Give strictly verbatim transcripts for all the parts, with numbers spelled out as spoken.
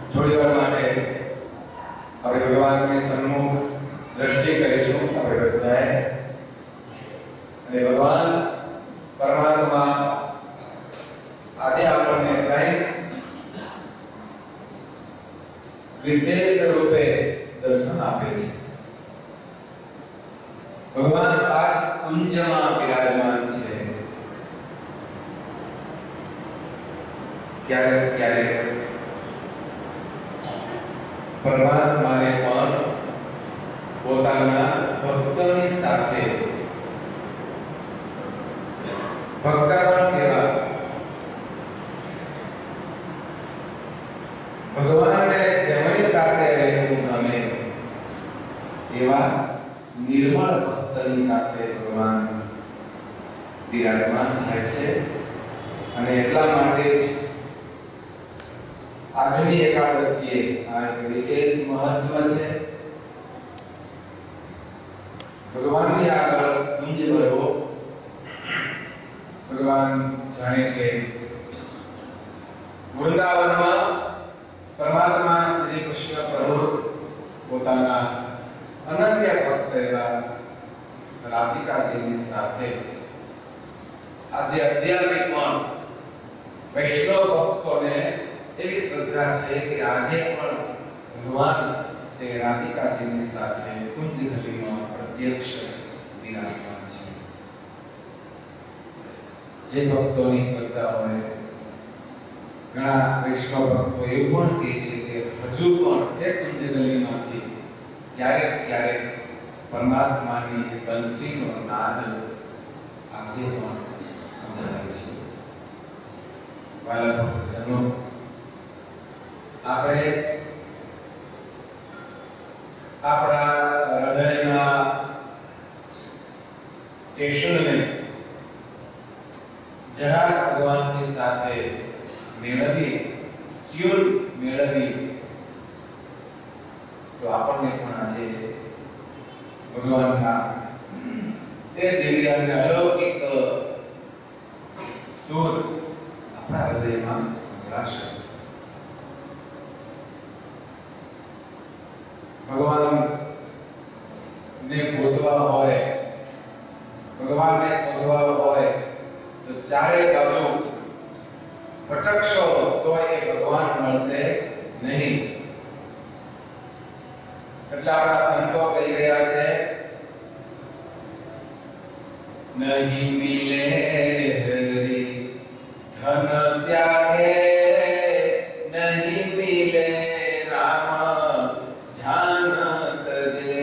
થોડી વાર માટે આપણે ભગવાનને સન્મુખ દ્રષ્ટિ કરીશું આપણે બધાએ અને ભગવાન પરમાત્મા આજે આપણને કંઈક વિશેષ રૂપે દર્શન આપે છે. ભગવાન આજ કુંજમાં બિરાજમાન છે. ક્યારેક ક્યારેક પરમાત્માને પણ પોતાના ભક્તોની સાથે ભક્ત પણ કેવા ભગવાનને જેમની સાથે રહેવું ગમે એવા નિર્મળ ભક્તની સાથે ભગવાન બિરાજમાન થાય છે. અને એટલા માટે જ આજની એકાદશીએ આ એક વિશેષ મહત્વ છે. ભગવાનની આગળ કુંજ ભરવો. ભગવાન જાણે કે વૃંદાવનમાં પરમાત્મા શ્રી કૃષ્ણ પ્રભુ પોતાના અનન્ય ભક્ત એવા રાધિકાજીની સાથે આજે અધ્યાત્મિક પણ વૈષ્ણવ ભક્તોને એવી શ્રદ્ધા છે કે આજે પણ ભગવાન તે રાધિકાજીની સાથે કુંજગલીમાં પ્રત્યક્ષ વિરાજમાન છે. જે ભક્તોની શ્રદ્ધા હોય ઘણા વૈષ્ણવ ભક્તો એવું પણ કહે છે કે હજુ પણ એ કુંજગલીમાંથી ક્યારેક ક્યારેક પરમાત્માની બંસીનો નાદ આજે પણ સંભળાય છે. વાલા ભક્તજનો, આપણે આપણા હૃદયના સ્ટેશનને જરા ભગવાનની સાથે મેળવી ટ્યુન મેળવી તો આપણને પણ આજે ભગવાનના તે દિવ્ય અને અલૌકિક સુર આપણા હૃદયમાં સંભળાશે. ભગવાન ને ગોતવા હોય, ભગવાનને શોધવા હોય તો ચારે બાજુ ભટકશો તો એ ભગવાન મળશે નહીં. એટલે આપણા સંતો કહી રહ્યા છે નહીં મિલે હરિ ધન ત્યાગે નહીં મિલે રામ જાનત જે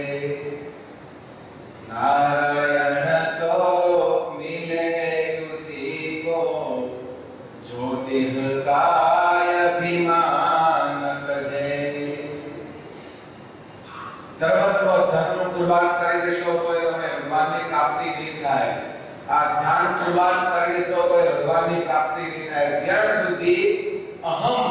નારાયણ તો મિલે ઉસી કો જો દેહ કાય અભિમાનત જે. સર્વસ્વ ધનનું કુરબાન કરી દેશો તો તમને ભગવાનની પ્રાપ્તિ નહીં થાય. આ જાન કુરબાન કરી દેશો તો ભગવાનની પ્રાપ્તિ નહીં થાય. જ્યાં સુધી અહમ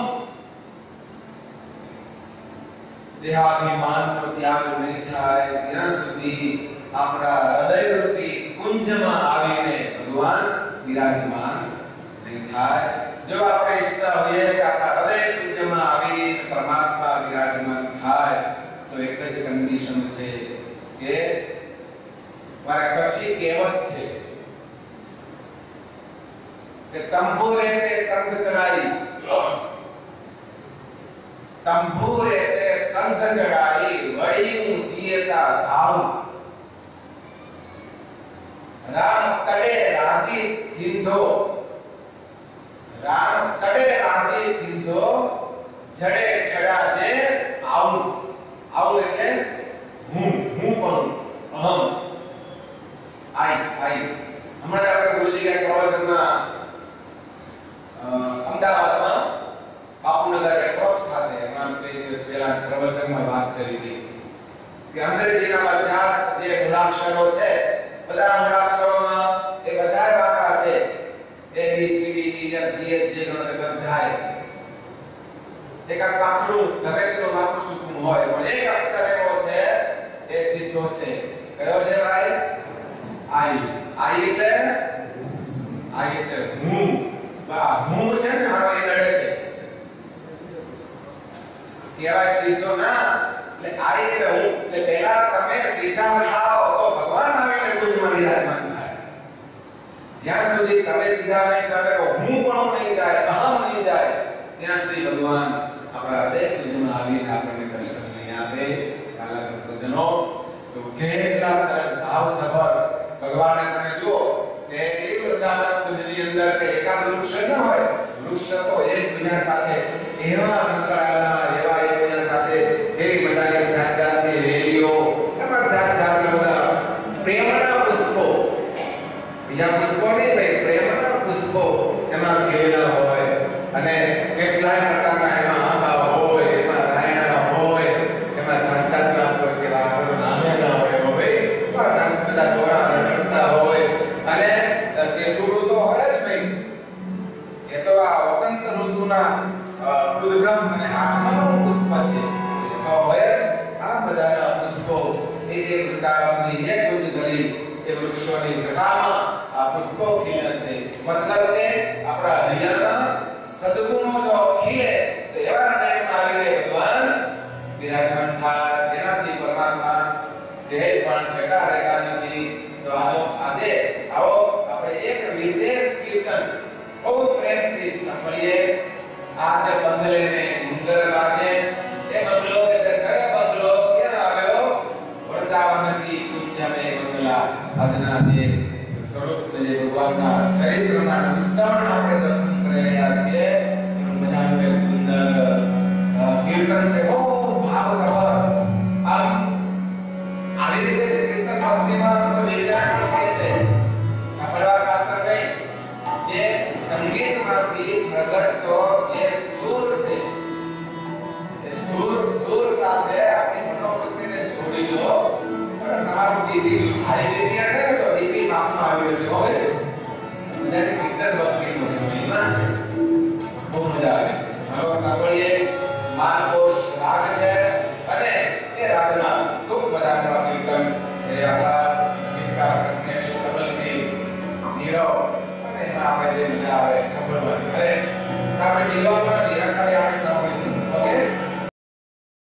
દેહાભિમાનનો ત્યાગ નહીં થાય ત્યાં સુધી આપણા હૃદયરૂપી કુંજમાં આવીને ભગવાન બિરાજમાન નહીં થાય. જો આપણે ઈચ્છતા હોઈએ કે આપણા હૃદય કુંજમાં આવીને પરમાત્મા બિરાજમાન થાય તો એક જ કન્ડિશન છે કે મારે કચ્છી કહેવત છે કે તંબુ રહેતે તંત ચડાઈ તંબુ રહેતે તંત ચડાઈ વળી હું દિયેતા ધામ. રામ તડે રાજી થીંધો રામ તડે રાજી થીંધો જડે છડા જે આવું. આવું એટલે હું હું પણ અહમ આઈ આઈ. હમણાં આપણે ગુરુજી કે પ્રવચનમાં અમદાવાદમાં બાપુનગર એપ્રોક્સ ખાતે હમણાં બે દિવસ પહેલા પ્રવચનમાં વાત કરી હતી કે અંગ્રેજીના બધા જે મૂળાક્ષરો છે બધા મૂળાક્ષરોમાં એ બધાય વાક્ય છે A B C D E F G H J ગણો બધાય એકાદ પાખડું ગમે તેનું વાક્ય ચૂકવું હોય પણ એક અક્ષર એવો છે એ સીધો છે. કયો છે ભાઈ? આઈ. આઈ એટલે આઈ એટલે હું. બા હું છે ને મારો એ નડે છે કહેવાય સીધો ના. એટલે આ એક હું એટલે પહેલા તમે સીધા ખાઓ તો ભગવાન આવીને કુંજમાં વિરાજમાન થાય. જ્યાં સુધી તમે સીધા નહીં ચાલે તો હું પણ નહીં જાય, અહમ નહીં જાય, ત્યાં સુધી ભગવાન આપણા હૃદય કુંજમાં આવીને આપણને દર્શન નહીં આપે. કાલા ભક્તજનો તો કેટલા સરસ ભાવ સભર ભગવાને તમે જુઓ કે એ વૃંદાવન કુંજની અંદર કે એકાદ વૃક્ષ ન હોય, વૃક્ષ તો એકબીજા સાથે એવા સંકળાયેલા, એવા એકબીજા સાથે એવી મજાની જાત જાતની રેલીઓ, એમાં જાત જાતના બધા પ્રેમના પુષ્પો, બીજા પુષ્પો નહીં ભાઈ, પ્રેમના પુષ્પો એમાં ખીલેલા હોય અને કેટલાય પ્રકારના એમાં આંબા હોય, એમાં રાયણા હોય, એમાં જાત જાતના કોઈ કેવા આપણું નામે ના હોય ભાઈ, બધા બધા દોરા રટતા હોય અને કેસુડું તો હોય જ ભાઈ. એ તો આ વસંત ઋતુના ઉદ્ગમ અને આગમનનું પુષ્પ છે. એ તો હોય જ આ બધાના પુષ્પો એ એક વૃંદાવનની એક કુંજગલી એ વૃક્ષોની ઘટામાં આ પુષ્પો ખીલે છે. મતલબ કે આપણા હૃદયમાં સદગુણો જો ખીલે તો એવા હૃદયમાં આવીને ભગવાન વિરાજમાન થાય. એનાથી પરમાત્મા સહેજ પણ છેટા રહેતા નથી. તો આજો આજે આવો આપણે એક વિશેષ કીર્તન બહુ પ્રેમથી સાંભળીએ. આ છે બંગલેને મુંદર ગાજે. એ બંગલો એટલે કયો બંગલો, ક્યાં આવ્યો? વૃંદાવનથી કુંજમે બંગલા. આજના જે સ્વરૂપ જે ભગવાનના ચરિત્રના વિસ્તરણ આપણે દર્શન કરી રહ્યા છીએ, એનું મજાનું એક સુંદર કીર્તન છે, બહુ ભાવસભર. આમ આવી રીતે જે કીર્તન ભક્તિમાં તો વિરાજમાન કહે છે, સાંભળવા ખાતર નહીં, જે સંગીતમાંથી પ્રગટતો જે સુર છે, એ સુર સુર સાથે આપણી મનોવૃત્તિને જોડી લો. તમારું ડીપી હાઈ ડીપી હશે ને તો ડીપી માપમાં આવ્યું છે. હવે બધાની કીર્તન ભક્તિનો મહિમા છે, બહુ મજા આવે. હવે સાંભળીએ. માનકોશ રાગ છે અને એ રાગના ખૂબ બધા કીર્તન એ આપણા સંગીતકાર પ્રજ્ઞેશ કમલજી નીરવ અને એમાં આપણે જે મજા આવે સાંભળવાની. અરે આપણે જીવવાનું નથી, ખાલી આપણે સાંભળીશું. ઓકે.